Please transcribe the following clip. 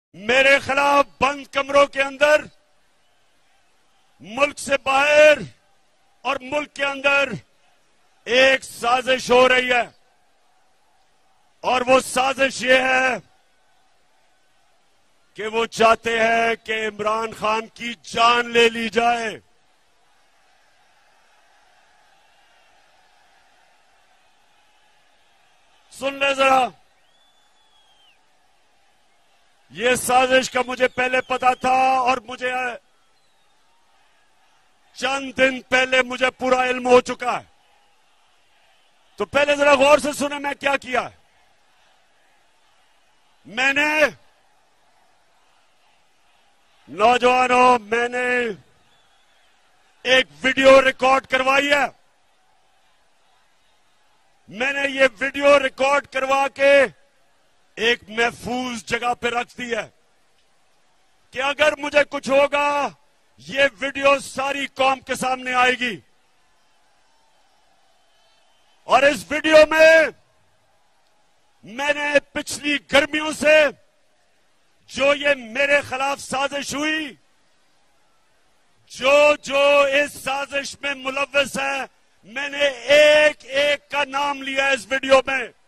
मेरे खिलाफ बंद कमरों के अंदर, मुल्क से बाहर और मुल्क के अंदर एक साजिश हो रही है। और वो साजिश ये है कि वो चाहते हैं कि इमरान खान की जान ले ली जाए। सुन ले जरा, ये साजिश का मुझे पहले पता था और मुझे चंद दिन पहले मुझे पूरा इल्म हो चुका है। तो पहले जरा गौर से सुने मैं क्या किया है। मैंने, नौजवानों, मैंने एक वीडियो रिकॉर्ड करवाई है। मैंने ये वीडियो रिकॉर्ड करवा के एक महफूज जगह पे रख दी है कि अगर मुझे कुछ होगा ये वीडियो सारी कौम के सामने आएगी। और इस वीडियो में मैंने पिछली गर्मियों से जो ये मेरे खिलाफ साजिश हुई, जो इस साजिश में मुलव्वस है, मैंने एक एक का नाम लिया इस वीडियो में।